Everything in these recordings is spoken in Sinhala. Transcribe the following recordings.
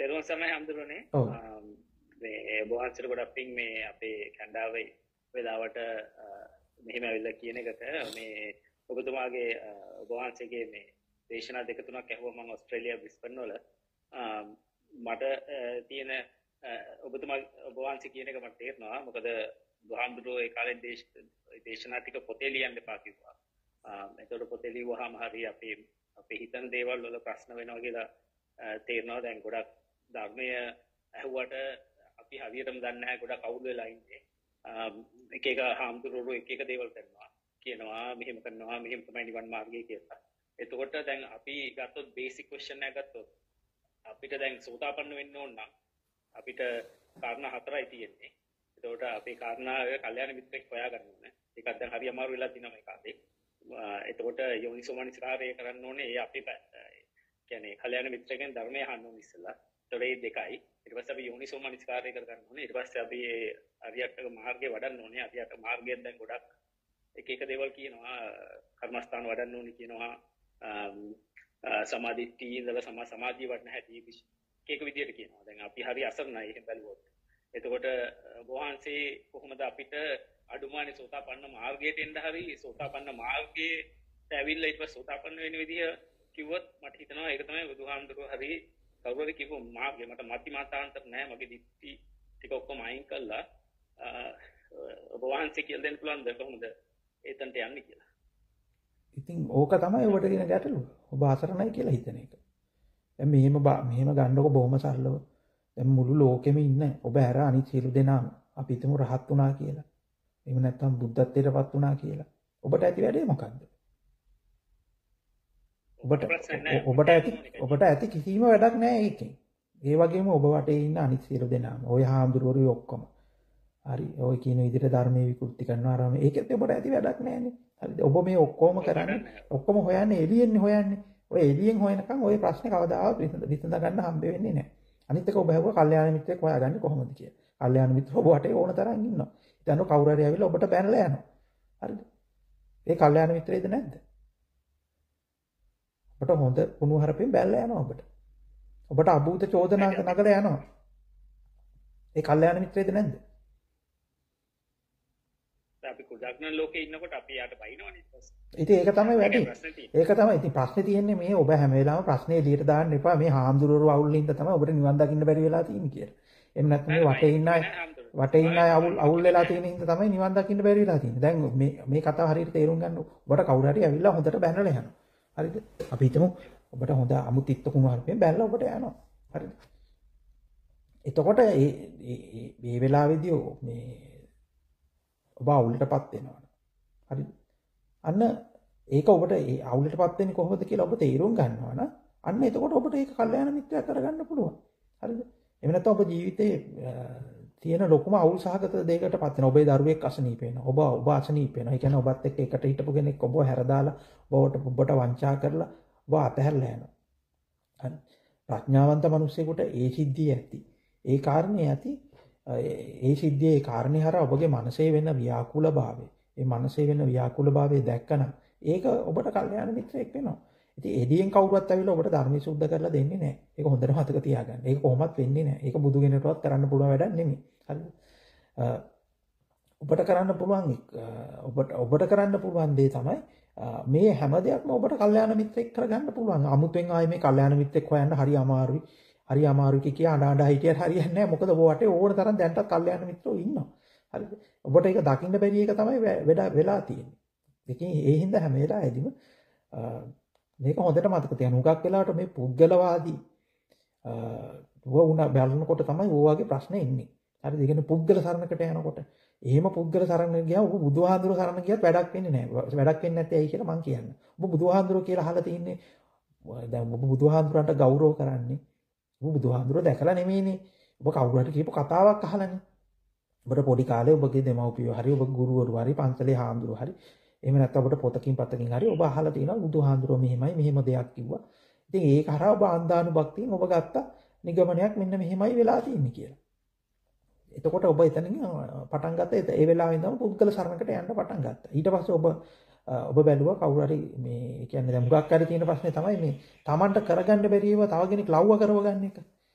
තෙරුවන් සරණයි හම්දුරනේ. ඔව්. මේ බොහොන්සර ගොඩක් පිං මේ අපේ කණ්ඩායමේ වෙලාවට මෙහෙම ඇවිල්ලා කියන එකට මේ ඔබතුමාගේ බොහොන්සේගේ මේ දේශනා දෙක තුනක් ඇහුවා මම ඕස්ට්‍රේලියා බ්‍රිස්බන් වල. මට තියෙන ඔබතුමා බොහොන්සේ කියන එක මට තේරෙනවා. මොකද බුදුහාමුදුරුවෝ ඒ කාලේ දේශනා ටික පොතේ ලියන්න එපා කිව්වා. එතකොට පොතේ ලියුවාම හරිය අපේ හිතන දේවල් වල ප්‍රශ්න වෙනවා කියලා තේරෙනවා. දැන් ගොඩක් ධර්මය ඇහුවට අපි හරියටම දන්නේ නැහැ. ගොඩක් අවුල් වෙලා ඉන්නේ. එක එක හාමුදුරුවෝ එක එක දේවල් කරනවා. කියනවා මෙහෙම කරනවා මෙහෙම තමයි නිවන් මාර්ගය කියලා. එතකොට දැන් අපි ගත්තොත් බේසික් ක්වෙස්චන් එකක් ගත්තොත් අපිට දැන් සෝතාපන්න වෙන්න ඕන නම් අපිට කාරණා හතරයි තියෙන්නේ. එතකොට අපේ කාරණා කල්යාණ මිත්‍රෙක් හොයාගන්න ඕනේ. ඒකත් දැන් හරි අමාරු වෙලා තිනවා මේ කාලේ. එතකොට යෝනිසෝමනසිකාරය කරන්න ඕනේ. ඒ අපේ කියන්නේ කල්යාණ මිත්‍රකෙන් ධර්මය අහන්න ඕනේ ඉස්සෙල්ලා. ඒතකොට මේ දෙකයි. ඊට පස්සේ අපි යෝනිසෝමනසිකාරය කරගන්න ඕනේ. ඊට පස්සේ අපි අරියට මාර්ගය වඩන්න ඕනේ. අරියට මාර්ගයෙන් දැන් ගොඩක් එක එක දේවල් කියනවා. කර්මස්ථාන වඩන්න ඕනේ කියනවා. සමාධිට්ඨිය ඉඳලා සමාධිය වඩන හැටි එක විදියට කියනවා. දැන් අපි හරි අසරණයි එහෙම බැලුවොත්. එතකොට වහන්සේ කොහොමද අපිට අඩුමානේ සෝතාපන්න මාර්ගයට එන්න හරි සෝතාපන්න මාර්ගයට ඇවිල්ලා ඊට පස්සේ සෝතාපන්න වෙන විදිය කිව්වොත් මට හිතෙනවා ඒක තමයි බුදුහාමුදුරුවෝ හරි කවුරු හරි කිව්ව මාර්ගය. මට මතිමතාන්තර නැහැ. මගේ දිට්ඨි ටික ඔක්කොම අයින් කළා. වහන්සේ කියලා දෙන්න පුළුවන්ද කොහොමද එතනට යන්නේ කියලා? ඉතින් ඕක තමයි ඔබට තියෙන ගැටලුව. ඔබ අසරණයි කියලා හිතන එක. දැන් මෙහෙම ගන්නකො බොහොම සරලව. දැන් මුළු ලෝකෙම ඉන්න ඔබ ඇර අනිත් සියලු දෙනාම අපි හිතමු රහත් වුණා කියලා. එහෙම නැත්නම් බුද්ධත්වයටපත් වුණා කියලා. ඔබට ඇති වැඩේ මොකද්ද? ඔබට ඇති කිසිම වැඩක් නැහැ ඒකෙන්. ඒ වගේම ඔබ වටේ ඉන්න අනිත් සියලු දෙනාම ඔය හාමුදුරුවෝ ඔක්කොම. හරි. ඔය කියන විදිහට ධර්මයේ විකෘති කරනවා ආරම. ඒකෙත් ඔබට ඇති වැඩක් නැහැනේ. හරිද? ඔබ මේ ඔක්කොම කරන්නේ ඔක්කොම හොයන්නේ එළියෙන්නේ හොයන්නේ. ඔය එළියෙන් හොයනකම් ඔය ප්‍රශ්නේ කවදාවත් විසඳ ගන්න හම්බ වෙන්නේ නැහැ. අනිත් එක ඔබ හැවුවා කල්යාණ මිත්‍රෙක් හොයාගන්නේ කොහොමද කියලා. කල්යාණ මිත්‍ර ඔබ වටේ ඕන තරම් ඉන්නවා. ඉතින් කවුරු හරි ඇවිල්ලා ඔබට බැනලා යනවා. හරිද? ඒ කල්යාණ මිත්‍රයේද නැද්ද? ඔබට හොඳ කුණු හරපෙන් බැලලා යනවා ඔබට. ඔබට අභූත චෝදනා නගලා යනවා. ඒ කල්යාණ මිත්‍රයේද නැද්ද? අපි කුඩක්න ලෝකේ ඉන්නකොට අපි යාට බයිනවනේ ඊට පස්සේ. ඉතින් ඒක තමයි වැඩි. ඒක තමයි. ඉතින් ප්‍රශ්නේ තියෙන්නේ මේ ඔබ හැම වෙලාවෙම ප්‍රශ්නේ එළියට දාන්න එපා. මේ හාමුදුරුවෝ අවුල් හින්දා තමයි ඔබට නිවන් දකින්න බැරි වෙලා තියෙන්නේ කියලා. එහෙම නැත්නම් මේ වටේ ඉන්න අය අවුල් වෙලා තියෙන හින්දා තමයි නිවන් දකින්න බැරි වෙලා තියෙන්නේ. දැන් මේ කතාව හරියට තේරුම් ගන්න ඔබට කවුරු හරි ඇවිල්ලා හොඳට බැනලා යනවා. හරිද? අපි හිතමු ඔබට හොඳ අමුතිත්ත කුණු හරපෙන් බැලලා ඔබට යනවා. හරිද? එතකොට මේ වෙලාවේදී මේ ඔබ අවුලටපත් වෙනවා. හරිද? අන්න ඒක ඔබට ඒ අවුලටපත් වෙන්නේ කොහොමද කියලා ඔබ තේරුම් ගන්නවා නම් අන්න එතකොට ඔබට ඒක කල්යාණ මිත්‍රයා කරගන්න පුළුවන්. හරිද? එහෙම නැත්නම් ඔබ ජීවිතේ තියෙන ලොකුම අවුල් සහගත දෙයකටපත් වෙනවා. ඔබේ දරුවෙක් අසනීප වෙනවා. ඔබ අසනීප වෙනවා. ඒ කියන්නේ ඔබත් එක්ක එකට හිටපු කෙනෙක් ඔබව හැරදාලා ඔබට වංචා කරලා ඔබ අතහැරලා යනවා. හරි. ප්‍රඥාවන්ත මිනිස්සෙකුට ඒ සිද්ධිය ඇති. ඒ කාරණේ ඇති. ඒ සිද්ධියේ කාරණේ හරහා ඔබගේ මනසේ වෙන ව්‍යාකූලභාවය, ඒ මනසේ වෙන ව්‍යාකූලභාවය දැක්කනම් ඒක ඔබට කල්යාණ මිත්‍රයෙක් වෙනවා. ඉතින් එදියෙන් කවුරුවත් ඇවිල්ලා ඔබට ධර්මය සුද්ධ කරලා දෙන්නේ නැහැ. ඒක හොඳට මතක තියාගන්න. ඒක කොහොමවත් වෙන්නේ නැහැ. ඒක බුදු කෙනෙකුටවත් කරන්න පුළුවන් වැඩක් නෙමෙයි. හරිද? ඔබට කරන්න පුළුවන් ඔබට කරන්න පුළුවන් දේ තමයි මේ හැම දෙයක්ම ඔබට කල්යාණ මිත්‍රයෙක් කරගන්න පුළුවන්. අමුතුවෙන් ආයේ මේ කල්යාණ මිත්‍රයෙක් හොයන්න හරි අමාරුයි. හරි අමාරුයි කිය අඬ හිටියට හරියන්නේ නැහැ. මොකද ඔබ වටේ ඕන තරම් දැන්ටත් කල්යාණ මිත්‍රෝ ඉන්නවා. හරිද? ඔබට ඒක දකින්න බැරි එක තමයි වෙලා තියෙන්නේ. ඒකෙන් ඒ හින්දා හැම වෙලාවෙදිම මේක හොඳට මතක තියාගන්න. උගක් වෙලාවට මේ පුද්ගලවාදී වුණා බලනකොට තමයි ඕවාගේ ප්‍රශ්නේ එන්නේ. හරිද? ඒ කියන්නේ පුද්ගල සරණකට යනකොට එහෙම පුද්ගල සරණ ගියා ඔබ බුදුහාඳුර සරණ ගියත් වැඩක් වෙන්නේ නැහැ. වැඩක් වෙන්නේ නැත්තේ ඇයි කියලා මං කියන්නේ. ඔබ බුදුහාඳුර කියලා අහලා තින්නේ දැන් ඔබ බුදුහාඳුරන්ට ගෞරව කරන්නේ. ඔබ බුදුහාඳුර දැකලා නෙමෙයිනේ. ඔබ කවුරු හරි කියපු කතාවක් අහලානේ. ඔබට පොඩි කාලේ ඔබගේ දෙමව්පියෝ හරි ඔබ ගුරුවරු හරි පන්සලේ හාමුදුරුවෝ හරි එහෙම නැත්නම් ඔබට පොතකින් පතකින් හරි ඔබ අහලා තියෙනවා බුදුහාඳුරෝ මෙහෙමයි මෙහෙම දෙයක් කිව්වා. ඉතින් ඒක හරහා ඔබ අන්දානුභක්තියෙන් ඔබ ගත්ත නිගමනයක් මෙන්න මෙහෙමයි වෙලා තියෙන්නේ කියලා. එතකොට ඔබ එතනින් පටන් ගත්ත ඒ වෙලාවෙ ඉඳන් පුද්ගල සරණකට යන්න පටන් ගත්තා. ඊට පස්සේ ඔබ බැලුවා කවුරු හරි මේ කියන්නේ දැන් මුගක් හරි තියෙන ප්‍රශ්නේ තමයි මේ Tamanට කරගන්න බැරි ඒවා තව කෙනෙක් ලව්ව කරව ගන්න එක.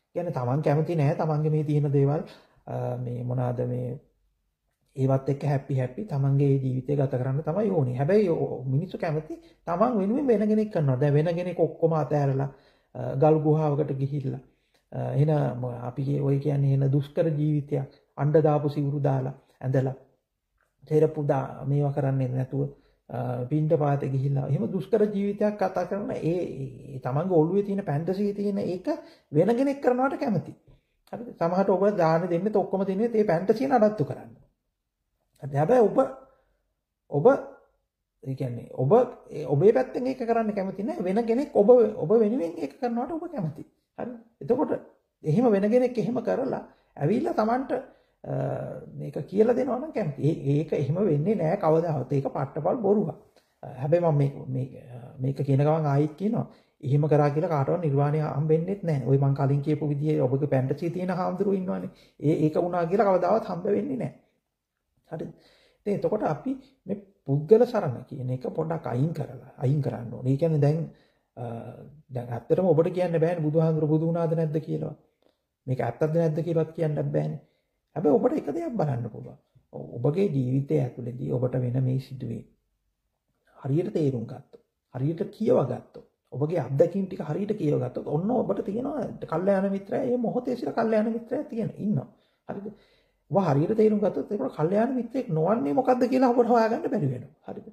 කියන්නේ තමන් කැමති නෑ තමන්ගේ මේ තියෙන දේවල් මේ මොනවාද මේ ඒවත් එක්ක හැපි තමන්ගේ ජීවිතය ගත කරන්න තමයි ඕනේ. හැබැයි මිනිස්සු කැමති තමන් වෙනුවෙන් වෙන කෙනෙක් කරනවා. දැන් වෙන කෙනෙක් ඔක්කොම අතෑරලා ගල් ගුහාවකට ගිහිල්ලා එන අපි ඔය කියන්නේ එන දුෂ්කර ජීවිතයක් අඬ දාපු සිවුරු දාලා ඇඳලා තෙරපු මේවා කරන්නේ නැතුව පින්ඩ පාතේ ගිහිල්ලා එහෙම දුෂ්කර ජීවිතයක් කතා කරන ඒ තමන්ගේ ඔළුවේ තියෙන ෆැන්ටසි තියෙන ඒක වෙන කෙනෙක් කරනවට කැමති. හරිද? සමහරට ඔබ දාන දෙන්නේ ඔක්කොම දෙන්නේ ඒ ෆැන්ටසිය නඩත්තු කරන්න. හැබැයි ඔබ ඒ කියන්නේ ඔබේ පැත්තෙන් ඒක කරන්න කැමති නැහැ. වෙන කෙනෙක් ඔබ වෙනුවෙන් ඒක කරනවට ඔබ කැමති. හරි? එතකොට එහෙම වෙන කෙනෙක් එහෙම කරලා ඇවිල්ලා Tamanට මේක කියලා දෙනවා නම් කැමති. ඒක එහෙම වෙන්නේ නැහැ කවදාවත්. ඒක පට්ටපල් බොරුවක්. හැබැයි මම මේක කියන ගමන් ආයිත් කියනවා. එහෙම කරා කියලා කාටවත් නිර්වාණය හම්බෙන්නේ නැහැ. ওই මං කලින් කියපු විදිහේ ඔබගේ ෆැන්ටසි තියෙන හාමුදුරුවෝ ඉන්නවනේ. ඒක වුණා කියලා කවදාවත් හම්බ වෙන්නේ නැහැ. හරිද? ඉතින් එතකොට අපි මේ පුද්ගල සරණ කියන එක පොඩ්ඩක් අයින් කරන්න ඕනේ. ඒ කියන්නේ දැන් ඇත්තටම ඔබට කියන්න බෑනේ බුදුහාමුදුරු බුදු වුණාද නැද්ද කියලා. මේක ඇත්තද නැද්ද කියලාත් කියන්නත් බෑනේ. හැබැයි ඔබට එක දෙයක් බලන්න පුළුවන්. ඔබගේ ජීවිතය ඇතුළේදී ඔබට වෙන මේ සිදුවේ හරියට තේරුම් ගත්තොත්, හරියට කියව ගත්තොත්, ඔබගේ අත්දැකීම් ටික හරියට කියව ගත්තොත් ඔන්න ඔබට තියෙනවා කල්යාණ මිත්‍රය. මේ මොහොතේ සිට කල්යාණ මිත්‍රය ඉන්නවා. හරිද? ඔබ හරියට තේරුම් ගත්තොත් ඒක කල්යාණ මිත්‍රෙක් නොවන්නේ මොකද්ද කියලා ඔබට හොයාගන්න බැරි වෙනවා. හරිද?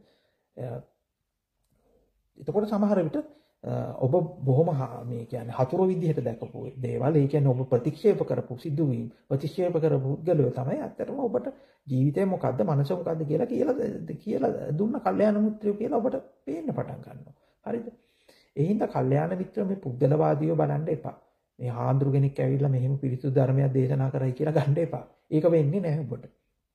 එතකොට සමහර විට ඔබ බොහොම මේ කියන්නේ හතුරු විදිහට දැකපු දේවල්, ඒ කියන්නේ ඔබ ප්‍රතික්ෂේප කරපු සිදුවීම්, ප්‍රතික්ෂේප කරපු පුද්ගලයෝ තමයි ඇත්තටම ඔබට ජීවිතේ මොකද්ද, මනස මොකද්ද කියලා දුන්න කල්යාණ මිත්‍රයෝ කියලා ඔබට පේන්න පටන් ගන්නවා. හරිද? ඒ හින්දා කල්යාණ මිත්‍ර මේ පුද්ගලවාදීව බලන්න එපා. මේ හාඳුරු කෙනෙක් ඇවිල්ලා මෙහෙම පිරිසුදු ධර්මයක් දේශනා කරයි කියලා ගන්න එපා. ඒක වෙන්නේ නැහැ ඔබට.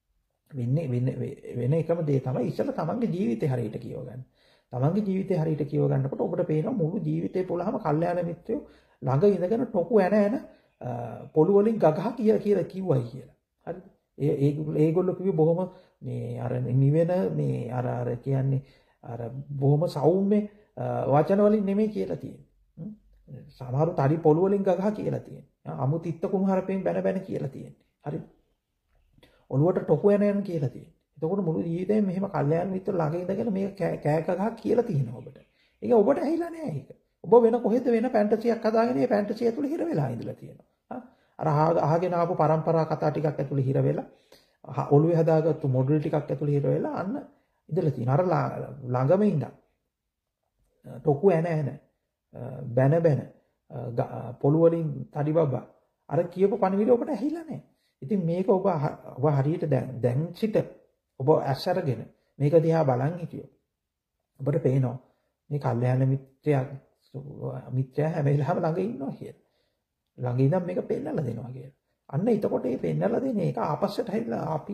වෙන එකම දේ තමයි ඉස්සෙල්ලා තමන්ගේ ජීවිතේ හරියට කියව ගන්න. තමන්ගේ ජීවිතේ හරියට කියව ගන්නකොට ඔබට පේනවා මුළු ජීවිතේ පුළාම කල්යාණ මිත්‍රයෝ ළඟ ඉඳගෙන ටොකු ඇන පොළු වලින් ගගහ කියලා කිව්වයි කියලා. හරිද? ඒගොල්ලෝ කිව්වේ බොහොම මේ අර නිවෙන මේ අර කියන්නේ අර බොහොම සෞම්‍ය වචන වලින් නෙමෙයි කියලා තියෙන්නේ. සමහරු තඩි පොළු වලින් ගගහ කියලා තියෙන්නේ. අමු තිත්ත කුමාරපෙන් බැන කියලා තියෙන්නේ. හරිද? ඔළුවට ටොකු ඇන කියලා තියෙන්නේ. එතකොට මුළු ජීවිතේම මෙහෙම කල්යාණ මිත්‍ර ළඟ ඉඳගෙන මේක කෑ ගහක් කියලා තියෙනවා ඔබට. ඒක ඔබට ඇහිලා නෑ ඒක. ඔබ වෙන කොහෙද වෙන ෆැන්ටසියක් හදාගෙන මේ ෆැන්ටසිය ඇතුළේ හිර වෙලා ඉඳලා තියෙනවා. අර අහගෙන ආපු පරම්පරා කතා ටිකක් ඇතුළේ හිර වෙලා ඔළුවේ හදාගත්තු මොඩල් ටිකක් ඇතුළේ හිර වෙලා අන්න ඉඳලා තියෙනවා. අර ළඟම ඉඳන් ටොකු ඇන බැන පොළු වලින් තඩි බබා අර කියපු පණිවිඩය ඔබට ඇහිලා නෑ. ඉතින් මේක ඔබ හරියට දැන් සිට ඔබ ඇස් අරගෙන මේක දිහා බලන් හිටියොත් ඔබට පේනවා මේ කල්යාණ මිත්‍රයා හැම වෙලාවෙම ළඟ ඉන්නවා කියලා. ළඟ ඉඳන් මේක පෙන්නලා දෙනවා කියලා. අන්න එතකොට මේ පෙන්නලා දෙන එක ආපස්සට හැරිලා අපි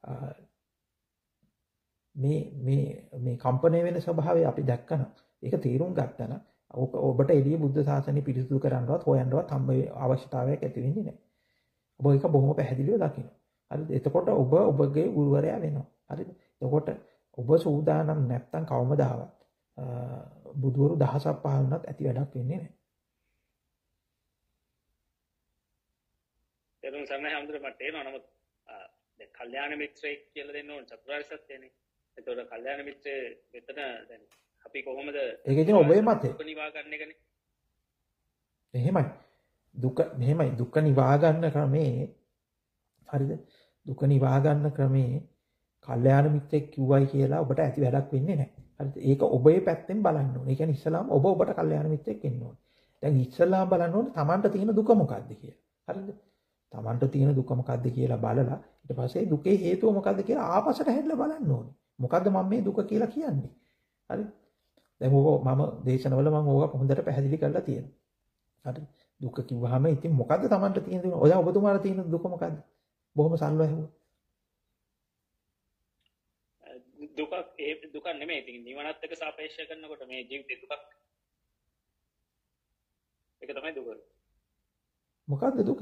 මේ කම්පණය වෙන ස්වභාවය අපි දැක්කම ඒක තීරුම් ගත්තා නම් ඔබට එළිය බුද්ධ ශාසනය පිරිසුදු කරන්නවත් හොයන්නවත් හම්බ අවශ්‍යතාවයක් ඇති වෙන්නේ නැහැ. ඔබ ඒක බොහොම පැහැදිලිව දකින්න. හරිද? එතකොට ඔබ ඔබගේ ගුරුවරයා වෙනවා. හරිද? එතකොට ඔබ සූදානම් නැත්තම් කවමදාවත් බුදුවරු දහසක් පහළොන්නත් ඇති වැඩක් වෙන්නේ නැහැ. එතන සම්මයි හැමදෙර මට තේරෙනවා. නමුත් දැන් කල්යාණ මිත්‍රයෙක් කියලා දෙන්න ඕන චතුරාර්ය සත්‍යනේ. එතකොට කල්යාණ මිත්‍රය මෙතන දැන් අපි කොහොමද ඒක ඉතින් ඔබේ මතේ නිවා ගන්න එකනේ. එහෙමයි. මෙහෙමයි දුක නිවා ගන්න ක්‍රමේ හරිද? දුක නිවා ගන්න ක්‍රමේ කල්යාණ මිත්‍රෙක් කිව්වයි කියලා ඔබට ඇති වැඩක් වෙන්නේ නැහැ. හරිද? ඒක ඔබේ පැත්තෙන් බලන්න ඕනේ. ඒ කියන්නේ ඉස්සලාම ඔබට කල්යාණ මිත්‍රෙක් වෙන්න ඕනේ. දැන් ඉස්සලාම බලන්න ඕනේ Tamanට තියෙන දුක මොකද්ද කියලා. හරිද? Tamanට තියෙන දුක මොකද්ද කියලා බලලා ඊට පස්සේ දුකේ හේතුව මොකද්ද කියලා ආපස්සට හැරිලා බලන්න ඕනේ. මොකද්ද මම මේ දුක කියලා කියන්නේ? හරිද? දැන් මම දේශනවල මම ඕක හොඳට පැහැදිලි කරලා තියෙනවා. හරිද? දුක කිව්වහම ඉතින් මොකද්ද Tamanට තියෙන දුක? ඔය ඔබතුමාට තියෙන දුක මොකද්ද? බොහොම සරලව ඇහුවා. දුක නෙමෙයි. ඉතින් නිවනත් එක්ක සාපේක්ෂ කරනකොට මේ ජීවිතේ දුකක්. ඒක තමයි දුක. මොකද්ද දුක?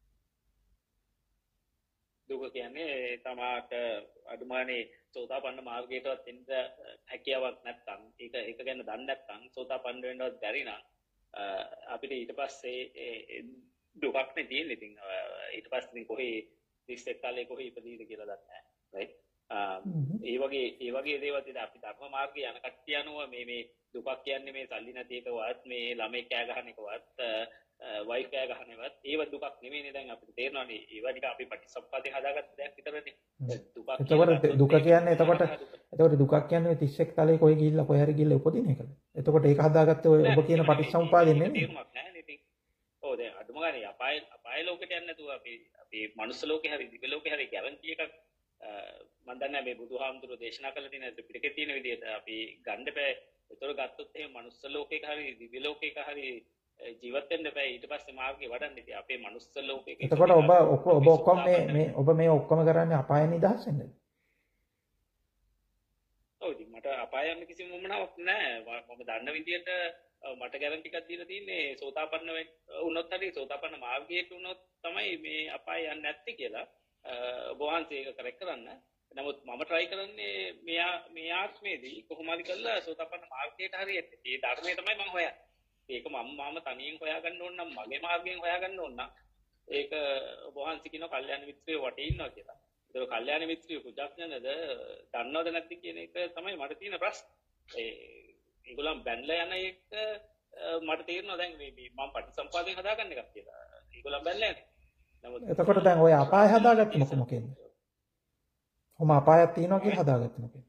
දුක කියන්නේ තමාට අදුමානේ සෝතාපන්න මාර්ගයටවත් එන්න හැකියාවක් නැත්නම් ඒක ගැන දන්නේ නැත්නම් සෝතාපන්න වෙන්නවත් බැරි නම් අපිට ඊට පස්සේ දුකක්නේ තියෙන්නේ. ඉතින් ඊට පස්සේ ඉතින් කොහේ 31 කාලේ කොහේ ඉපදීද කියලා දන්නේ නැහැ. රයිට්. ඒ වගේ දේවල් ඉතින් අපි ධර්ම මාර්ගයේ යන කට්ටිය අනුව මේ දුකක් කියන්නේ මේ සල්ලි නැති එකවත් මේ ළමයි කෑ ගහන එකවත් වයිෆ් කෑ ගහන එකවත් ඒව දුකක් නෙමෙයිනේ. දැන් අපිට තේරෙනවානේ ඒවා ටික අපි පටිසම්පාදේ හදාගත්ත දෙයක් විතරනේ. දුකක් එතකොට දුක කියන්නේ එතකොට දුකක් කියන්නේ 31 තලයේ කොයි ගිහිල්ලා කොහේ හරි ගිහිල්ලා උපදින එකද? එතකොට ඒක හදාගත්තේ ඔය ඔබ කියන පටිසම්පාදේ නෙමෙයි. තේරුමක් නැහැ නේ. ඉතින් ඔව් දැන් අඩුම ගානේ අපාය ලෝකෙට යන්නේ නැතුව අපි මනුස්ස ලෝකේ හරි දිව්‍ය ලෝකේ හරි ගැරන්ටි එකක් මම දන්නේ මේ බුදුහාමුදුරුවෝ දේශනා කළ තියෙන ත්‍රිපිටකේ තියෙන විදිහට අපි ගන්න බෑ. ඒතර ගත්තොත් එහෙම මනුස්ස ලෝකයක හරි දිව්‍ය ලෝකයක හරි ජීවත් වෙන්න බෑ. ඊට පස්සේ මාර්ගේ වඩන්න ඉතින් අපේ මනුස්ස ලෝකයක. එතකොට ඔබ ඔක්කොම මේ ඔක්කොම කරන්නේ අපායන් නිදහස් වෙන්නද? ඔව් ඉතින් මට අපාය යන්න කිසිම වමනාවක් නැහැ. මම දන්න විදිහට මට ගැරන්ටි එකක් දීලා තින්නේ සෝතාපන්න වුණොත් හරි සෝතාපන්න මාර්ගයට වුණොත් තමයි මේ අපාය යන්නේ නැත්තේ කියලා. ඔබ වහන්සේ ඒක කරෙක්ට් කරන්න. නමුත් මම try කරන්නේ මේ ආත්මේදී කොහොම හරි කරලා සෝතාපන්න මාර්ගයට හරි එන්න. ඒ ධර්මයේ තමයි මම හොයන්නේ. ඒක මම තනියෙන් හොයාගන්න ඕන නම් මගේ මාර්ගයෙන් හොයාගන්න ඕන නම් ඒක ඔබ වහන්සේ කියන කල්යාණ මිත්‍රයෝ වටේ ඉන්නවා කියලා. ඒක කල්යාණ මිත්‍රයෝ කුජඥනද දන්නවද නැද්ද කියන එක තමයි මට තියෙන ප්‍රශ්න. ඒගොල්ලන් බැනලා යන එක මට තේරෙනවා දැන් මේ මම පටිසම්පාදයෙන් හදාගන්න එකක් කියලා. ඒගොල්ලන් බැනලා යන්නේ. එතකොට දැන් ඔය අපාය හදාගත්තේ මොකෙන්ද? ඔහොම අපායක් තියෙනවා කියලා හදාගත්තේ මොකෙන්ද?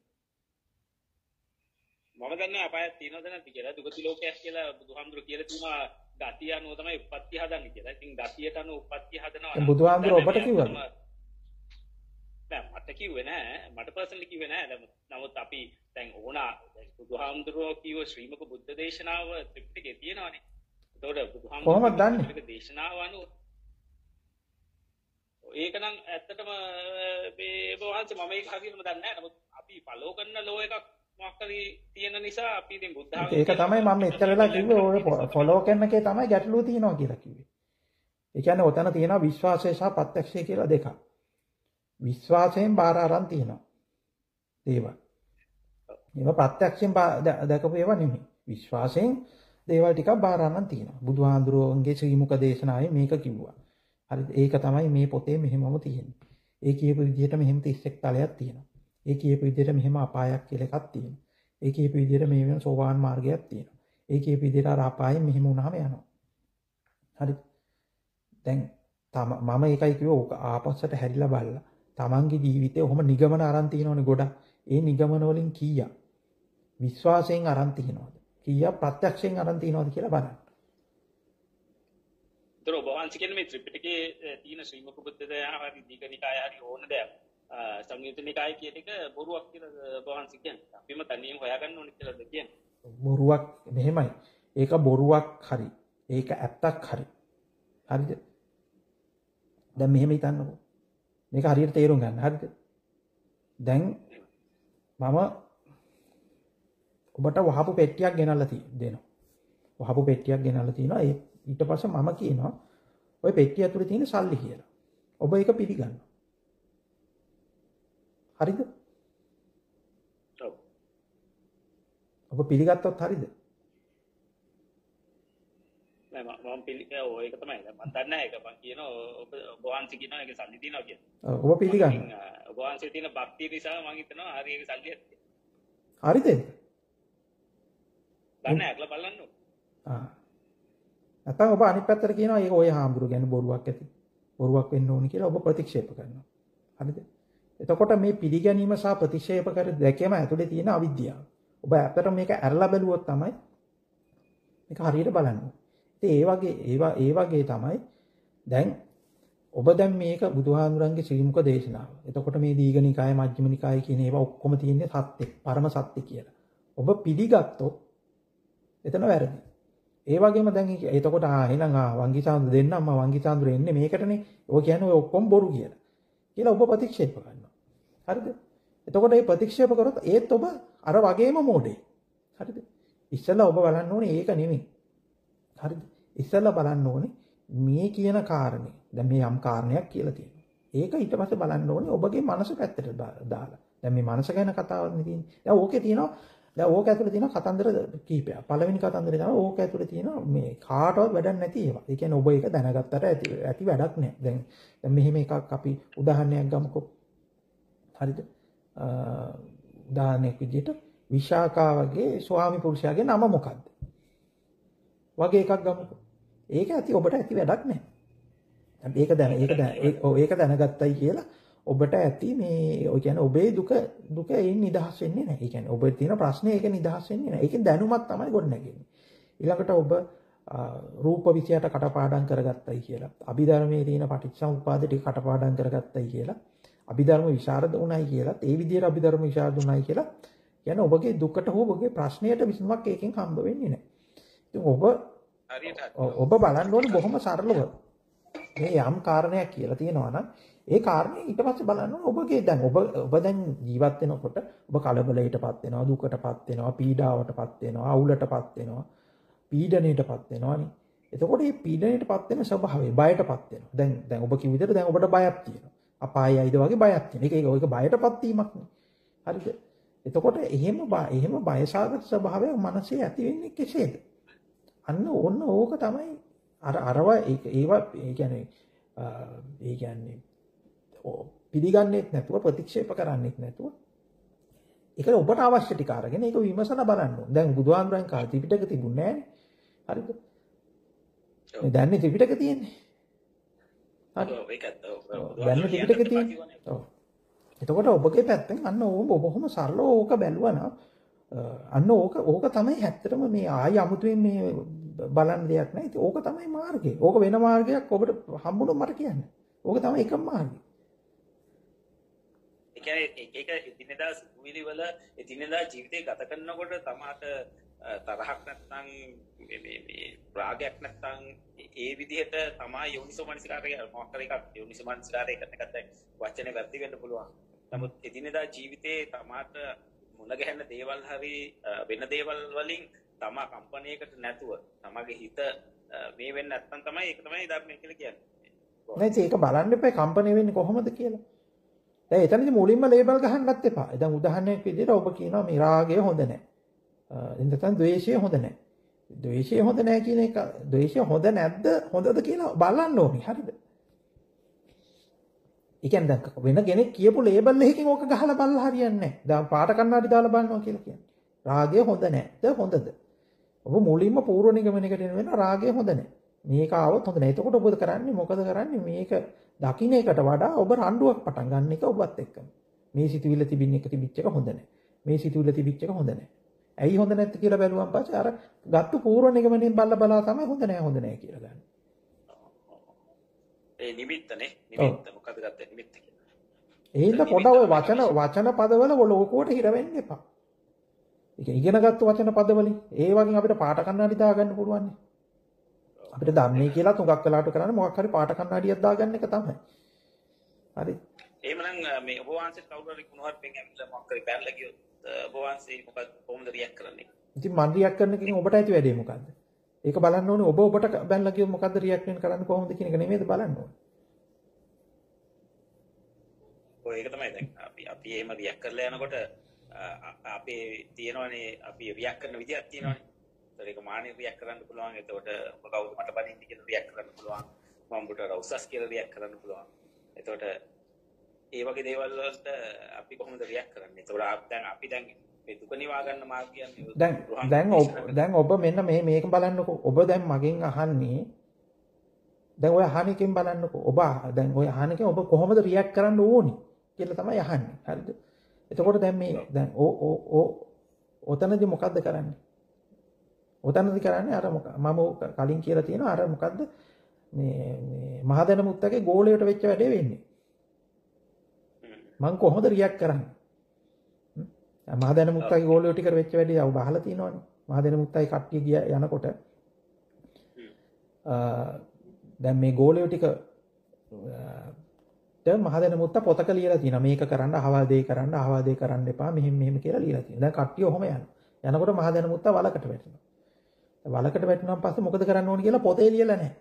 මම දන්නේ අපායක් තියෙනවද නැද්ද කියලා. දුගති ලෝකයක් කියලා බුදුහාමුදුරුවෝ කියලා තියෙනවා. ගතිය අනුව තමයි උප්පත්ති හදන්නේ කියලා. ඉතින් ගතියට අනුව උප්පත්ති හදනවා. බුදුහාමුදුරුවෝ ඔබට කිව්වද? නෑ මට කිව්වේ නෑ. මට පර්සනලි කිව්වේ නෑ. නමුත් අපි දැන් බුදුහාමුදුරුවෝ කිව්ව ශ්‍රීමක බුද්ධ දේශනාව ත්‍රිපිටකේ තියෙනවානේ. ඒතකොට බුදුහාමුදුරුවෝ කොහොමද දන්නේ? දේශනාව අනුව ඒක නම් ඇත්තටම මේ වහන්සේ මම ඒක හරියටම දන්නේ නැහැ. නමුත් අපි ෆලෝ කරන ලෝ එකක් මොකක් හරි තියෙන නිසා අපි ඉතින් බුද්ධ ඒක තමයි මම මෙච්චර වෙලා කිව්වේ ඔය ෆලෝ කරන එකේ තමයි ගැටලුව තියෙනවා කියලා කිව්වේ. ඒ කියන්නේ ඔතන තියෙනවා විශ්වාසය සහ ප්‍රත්‍යක්ෂය කියලා දෙකක්. විශ්වාසයෙන් බාර අරන් තියෙනවා. දේවල්. මේවා ප්‍රත්‍යක්ෂයෙන් දැකපු ඒවා නෙමෙයි. විශ්වාසයෙන් දේවල් ටිකක් බාර අරන් තියෙනවා. බුදුහාඳුරෝන්ගේ ශ්‍රී මුක දේශනාවේ මේක කිව්වා. හරිද? ඒක තමයි මේ පොතේ මෙහෙමම තියෙන්නේ. ඒ කියපු විදිහට මෙහෙම 31 තලයක් තියෙනවා. ඒ කියපු විදිහට මෙහෙම අපායක් කියලා එකක් තියෙනවා. ඒ කියපු විදිහට මේ වෙන සෝවාන් මාර්ගයක් තියෙනවා. ඒ කියපු විදිහට අර අපායෙන් මෙහෙම වුණාම යනවා. හරිද? දැන් මම ඒකයි කිව්වේ ඕක ආපස්සට හැරිලා බලලා තමන්ගේ ජීවිතේ ඔහොම නිගමන අරන් තියෙනවනේ ගොඩක්. ඒ නිගමන වලින් කීයක් විශ්වාසයෙන් අරන් තියෙනවද? කීයක් ප්‍රත්‍යක්ෂයෙන් අරන් තියෙනවද කියලා බලන්න. ඒතර ඔබ වහන්සේ කියන්නේ මේ ත්‍රිපිටකයේ තියෙන ශ්‍රීමක බුද්ධ දයාව හරි දීඝනිකාය හරි ඕන දෙයක් සංයුත්ත නිකාය කියන එක බොරුවක් කියලා ඔබ වහන්සේ කියන්නේ. අපිම තනියෙන් හොයාගන්න ඕනේ කියලාද කියන්නේ? බොරුවක් මෙහෙමයි. ඒක බොරුවක් හරි. ඒක ඇත්තක් හරි. හරිද? දැන් මෙහෙම හිතන්නකෝ. මේක හරියට තේරුම් ගන්න. හරිද? දැන් මම ඔබට වහපු පෙට්ටියක් ගෙනල්ලා දෙනවා. වහපු පෙට්ටියක් ගෙනල්ලා තිනවා. ඊට පස්සේ මම කියනවා ඔය පෙට්ටිය ඇතුලේ තියෙන සල්ලි කියලා. ඔබ ඒක පිළිගන්නවා. හරිද? ඔව්. ඔබ පිළිගත්තොත් හරිද? නෑ මම පිළිගන්නවා. ඒක තමයි. මම දන්නේ ඒක මම කියනවා ඔබ වහන්සේ කියනවා ඒක සල්ලි තියනවා කියලා. ඔබ පිළිගන්නවා. ඔබ වහන්සේ තියෙන භක්තිය නිසා මම හිතනවා හරි ඒක සල්ලියක් කියලා. හරිද? දන්නේ අట్లా බලන්න. නැත්නම් ඔබ අනිත් පැත්තට කියනවා ඒක ඔය හාමුදුරු ගැන බොරුවක් ඇති. බොරුවක් වෙන්න ඕනි කියලා ඔබ ප්‍රතික්ෂේප කරනවා. හරිද? එතකොට මේ පිළිගැනීම සහ ප්‍රතික්ෂේප කර දෙකම ඇතුලේ තියෙන අවිද්‍යාව. ඔබ ඇත්තට මේක ඇරලා බැලුවොත් තමයි මේක හරියට බලන්න. ඉතින් ඒ වගේ තමයි දැන් ඔබ දැන් මේක බුදුහාමුදුරන්ගේ ශ්‍රී මුක දේශනාව. එතකොට මේ දීඝනිකාය මජ්ක්‍ධිම නිකාය කියන ඒවා ඔක්කොම තියෙන්නේ සත්‍ය, පරම සත්‍ය කියලා. ඔබ පිළිගත්තොත් එතන වැරදි. ඒ වගේම දැන් එතකොට එහෙනම් වංගිසාඳු දෙන්නම වංගිසාඳුර එන්නේ මේකටනේ. ඔය කියන්නේ ඔය ඔක්කොම බොරු කියලා. කියලා ඔබ ප්‍රතික්ෂේප කරනවා. හරිද? එතකොට මේ ප්‍රතික්ෂේප කරොත් ඒත් ඔබ අර වගේම මොඩේ. හරිද? ඉස්සෙල්ලා ඔබ බලන්න ඕනේ ඒක නෙමෙයි. හරිද? ඉස්සෙල්ලා බලන්න ඕනේ මේ කියන කාරණේ. දැන් මේ යම් කාරණයක් කියලා තියෙනවා. ඒක ඊට පස්සේ බලන්න ඕනේ ඔබගේ මනස පැත්තට දාලා. දැන් මේ මනස ගැන කතාවක් නෙවෙයි. දැන් ඕකේ තියෙනවා දැන් ඕක ඇතුලේ තියෙන කතන්දර කීපයක්. පළවෙනි කතන්දරේ තමයි ඕක ඇතුලේ තියෙන මේ කාටවත් වැඩක් නැති ඒවා. ඒ කියන්නේ ඔබ ඒක දැනගත්තට ඇති වැඩක් නැහැ. දැන් මෙහෙම එකක් අපි උදාහරණයක් ගමුකෝ. හරිද? උදාහරණයක් විදිහට විශාඛාවගේ ස්වාමි පුරුෂයාගේ නම මොකද්ද? වගේ එකක් ගමුකෝ. ඒක ඇති ඔබට ඇති වැඩක් නැහැ. ඒක දැනගත්තයි කියලා ඔබට ඇති මේ ඔය කියන්නේ ඔබේ දුක එයින් නිදහස් වෙන්නේ නැහැ. ඒ කියන්නේ ඔබේ තියෙන ප්‍රශ්නේ ඒක නිදහස් වෙන්නේ නැහැ. ඒකෙන් දැනුමක් තමයි ගොඩනැගෙන්නේ. ඊළඟට ඔබ රූප 28 කටපාඩම් කරගත්තයි කියලා. අභිධර්මයේ තියෙන පටිච්චසමුප්පාද ටික කටපාඩම් කරගත්තයි කියලා. අභිධර්ම විශාරද උනායි කියලා. ඒ විදිහට අභිධර්ම විශාරද උනායි කියලා. කියන්නේ ඔබගේ දුකට හෝ ඔබගේ ප්‍රශ්නයට විසඳුමක් ඒකෙන් හම්බ වෙන්නේ නැහැ. ඉතින් ඔබ බලන්න ඕනේ බොහොම සරලව. මේ යම් කාරණයක් කියලා තියෙනවා නම් ඒ කාරණේ ඊට පස්සේ බලන්න ඕනේ ඔබගේ දැන් ඔබ දැන් ජීවත් වෙනකොට ඔබ කලබලයටපත් වෙනවා දුකටපත් වෙනවා පීඩාවටපත් වෙනවා අවුලටපත් වෙනවා පීඩණයටපත් වෙනවානේ. එතකොට මේ පීඩණයටපත් වෙන ස්වභාවය බයටපත් වෙනවා. දැන් ඔබ කිව්ව විදිහට දැන් ඔබට බයක් තියෙනවා. අපායයිද වගේ බයක් තියෙනවා. ඒක බයටපත් වීමක් නේ. හරිද? එතකොට එහෙම බයසාගත ස්වභාවයක් මනසේ ඇති වෙන්නේ කෙසේද? ඔන්න ඕක තමයි අරවා ඒවා ඒ කියන්නේ පිළිගන්නේත් නැතුව ප්‍රතික්ෂේප කරන්නේත් නැතුව ඒක ඔබට අවශ්‍ය ටික අරගෙන ඒක විමසලා බලන්න ඕනේ. දැන් බුදුහාමුදුරන් කාලේ ත්‍රිපිටක තිබුණේ නැහැ නේ. හරිද? දැන් ත්‍රිපිටක තියෙන්නේ. දැන් ත්‍රිපිටක තියෙන්නේ. ඔව්. එතකොට ඔබගේ පැත්තෙන් අන්න ඔබ බොහොම සරලව ඕක බැලුවා නම් අන්න ඕක තමයි ඇත්තටම මේ ආය අමුතුවෙන් මේ බලන්න දෙයක් නැහැ. ඉතින් ඕක තමයි මාර්ගය. ඕක වෙන මාර්ගයක් ඔබට හම්බුනොත් මට කියන්න. ඕක තමයි එකම මාර්ගය. ඒ කියන්නේ ඒක එදිනෙදා සිතුවිලි වල එදිනෙදා ජීවිතේ ගත කරනකොට තමාට තරහක් නැත්නම් මේ රාගයක් නැත්නම් ඒ විදිහට තමයි යෝනිසෝ මනසිකාරය මොකක් කර එකක් යෝනිසෝ මනසිකාරය කරන එකට වචනේ වැරදි වෙන්න පුළුවන්. නමුත් එදිනෙදා ජීවිතේ තමාට මුණ ගැහෙන දේවල් හරි වෙන දේවල් වලින් තමා කම්පණයකට නැතුව තමගේ හිත මේ වෙන්නේ නැත්නම් තමයි ඒක තමයි ධර්මය කියලා කියන්නේ. නේද? ඒක බලන්න එපා කම්පණය වෙන්නේ කොහොමද කියලා. දැන් එතනදි මුලින්ම ලේබල් ගහන්නත් එපා. දැන් උදාහරණයක් විදිහට ඔබ කියනවා මේ රාගය හොඳ නැහැ. එතන ද්වේෂය හොඳ නැහැ. ද්වේෂය හොඳ නැහැ කියන එක ද්වේෂය හොඳ නැද්ද හොඳද කියලා බලන්න ඕනේ. හරිද? ඒ කියන්නේ දැන් වෙන කෙනෙක් කියපු ලේබල් එකකින් ඕක ගහලා බලලා හරියන්නේ නැහැ. දැන් පාට කන්නාඩි දාලා බලනවා කියලා කියන්නේ. රාගය හොඳ නැද්ද හොඳද? ඔබ මුලින්ම පූර්ව නිගමනයකට එන වෙන රාගය හොඳ නැහැ. මේක ආවොත් හොඳ නැහැ. එතකොට ඔබ කරන්නේ මොකද කරන්නේ? මේක දකින්න එකට වඩා ඔබ රණ්ඩුවක් පටන් ගන්න එක ඔබත් එක්කම. මේ සිතුවිල්ල තිබින්න එක තිබිච්ච එක හොඳ නැහැ. මේ සිතුවිල්ල තිබිච්ච එක හොඳ නැහැ. ඇයි හොඳ නැත්te කියලා බැලුවාන් පස්සේ අර ගත්තු පූර්ව නිගමනයෙන් බලා තමයි හොඳ නැහැ කියලා ගන්න. ඒ නිමිත්තනේ නිමිත්ත මොකද ගත්තේ නිමිත්ත කියලා. ඒින්ද පොඩ ඔය වචන පදවල ලෝකෝට හිර වෙන්න එපා. ඒක ඉගෙනගත්තු වචන පදවලින් ඒ වගේ අපිට පාට කන්නාඩි දාගන්න පුළුවන්. අපිට ධර්මයේ කියලා තුඟක් වෙලාට කරන්නේ මොකක් හරි පාට කන්නාඩියක් දාගන්න එක තමයි. හරි. එහෙමනම් මේ ඔබ වහන්සේ කවුරු හරි කුණුහරුපෙන් ඇවිල්ලා මොකක් හරි බැලලා ගියොත් ඔබ වහන්සේ මොකද කොහොමද රියැක්ට් කරන්නේ? ඉතින් මම රියැක්ට් කරන එකකින් ඔබට ඇති වැඩේ මොකද්ද? ඒක බලන්න ඕනේ ඔබට බැලලා ගියොත් මොකද්ද රියැක්ට් කරන්නේ කොහොමද කියන එක නෙමෙයිද බලන්න ඕනේ. ඔය ඒක තමයි දැන් අපි එහෙම රියැක්ට් කරලා යනකොට අපේ තියෙනවනේ අපි රියැක්ට් කරන විදිහක් තියෙනවනේ. ඒතර ඒක මානෙ රියැක්ට් කරන්න පුළුවන්. එතකොට ඔබ කවුද මට බනින්න කියලා රියැක්ට් කරන්න පුළුවන්. මම ඔබට රවුසස් කියලා රියැක්ට් කරන්න පුළුවන්. එතකොට ඒ වගේ දේවල් වලට අපි කොහොමද රියැක්ට් කරන්නේ? එතකොට අපි දැන් මේ දුක නිවා ගන්න මාර්ග කියන්නේ දැන් ඔබ මෙන්න මේක බලන්නකෝ. ඔබ දැන් මගෙන් අහන්නේ දැන් ඔය අහන එකෙන් බලන්නකෝ. ඔබ දැන් ඔය අහන එකෙන් ඔබ කොහොමද රියැක්ට් කරන්න ඕනි කියලා තමයි අහන්නේ. හරිද? එතකොට දැන් දැන් ඔතනදී මොකද්ද කරන්නේ? ඔතනදී කරන්නේ අර මම කලින් කියලා තියෙනවා අර මොකද්ද මේ මහදැන මුත්තගේ ගෝලයට වෙච්ච වැඩේ වෙන්නේ. මං කොහොමද රියැක්ට් කරන්නේ? මහදැන මුත්තගේ ගෝලයට ටික වෙච්ච වැඩේ ඔබ අහලා තියෙනවනේ. මහදැන මුත්තයි කට්ටිය ගිය යනකොට දැන් මේ ගෝලයට ටික දැන් මහදැන මුත්තා පොතක ලියලා තියෙනවා මේක කරන්න අහවල් දෙය කරන්න එපා මෙහෙම කියලා ලියලා තියෙනවා. දැන් කට්ටිය ඔහොම යනවා. යනකොට මහදැන මුත්තා වලකට වැටෙනවා. වලකට වැටුණාන් පස්සේ මොකද කරන්න ඕන කියලා පොතේ ලියලා නැහැ.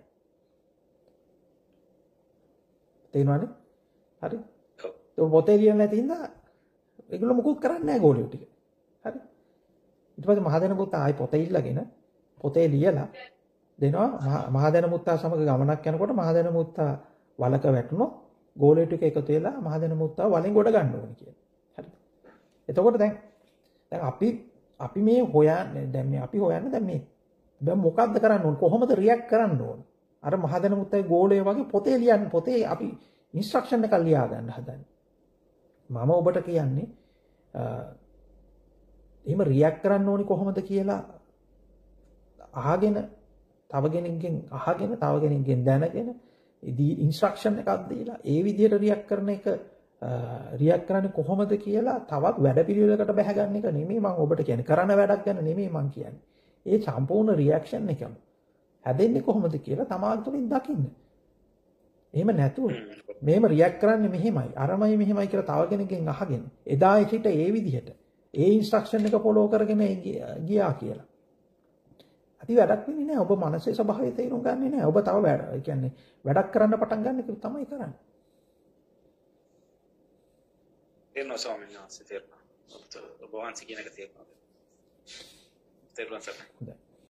තේරෙනවද? හරි. ඒක පොතේ ලියලා නැති හින්දා ඒගොල්ලෝ මොකුත් කරන්නේ නැහැ ගෝලියෝ ටික. හරි. ඊට පස්සේ මහදැන පුතා ආයි පොත ඉල්ලගෙන පොතේ ලියලා දෙනවා මහදැන මුත්තා සමග ගමනක් යනකොට මහදැන මුත්තා වලක වැටුණොත් ගෝලය ටික එකතු වෙලා මහදැන මුත්තා වලෙන් ගොඩ ගන්න ඕනේ කියලා. හරිද? එතකොට දැන් අපි මේ හොයන්නේ දැන් මේ අපි හොයන්නේ දැන් මොකද්ද කරන්න ඕන? කොහොමද රියැක්ට් කරන්න ඕන? අර මහදැන මුත්තයි ගෝලය වගේ පොතේ ලියන්න පොතේ අපි ඉන්ස්ට්‍රක්ෂන් එකක් ලියා ගන්න හදන්නේ. මම ඔබට කියන්නේ එහෙම රියැක්ට් කරන්න ඕනි කොහොමද කියලා අහගෙන තව කෙනෙක්ගෙන් අහගෙන තව කෙනෙක්ගෙන් දැනගෙන ඉන්ස්ට්‍රක්ෂන් එකක් දීලා ඒ විදිහට රියැක්ට් කරන එක රියැක්ට් කරන්නේ කොහොමද කියලා තවත් වැඩපිළිවෙලකට බැහැ ගන්න එක නෙමෙයි මම ඔබට කියන්නේ. කරන වැඩක් ගැන නෙමෙයි මම කියන්නේ. ඒ සම්පූර්ණ රියැක්ෂන් එකම හැදෙන්නේ කොහොමද කියලා තමාල් තුලින් දකින්න. එහෙම නැතුව මේම රියැක්ට් කරන්නේ මෙහෙමයි අරමයි මෙහෙමයි කියලා තව කෙනෙක්ගෙන් අහගෙන එදා හිට ඒ විදිහට ඒ ඉන්ස්ට්‍රක්ෂන් එක ෆලෝ කරගෙන ගියා කියලා. අති වැඩක් වෙන්නේ නැහැ. ඔබ මනසේ ස්වභාවය තේරුම් ගන්නේ නැහැ. ඔබ තව වැඩක් කරන්න පටන් ගන්න එක තමයි කරන්නේ. තේරෙනවා ස්වාමීන් වහන්සේ තේරෙනවා. ඔබ වහන්සේ කියන එක තේරෙනවා. තේරුණා සර්.